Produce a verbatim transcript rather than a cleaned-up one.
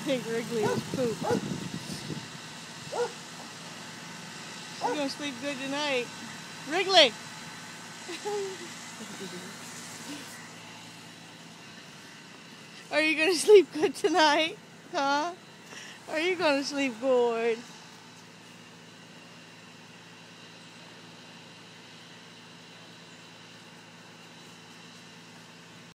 think Wrigley is poop. You're gonna sleep good tonight. Wrigley! Are you gonna sleep good tonight? Huh? Are you gonna sleep good?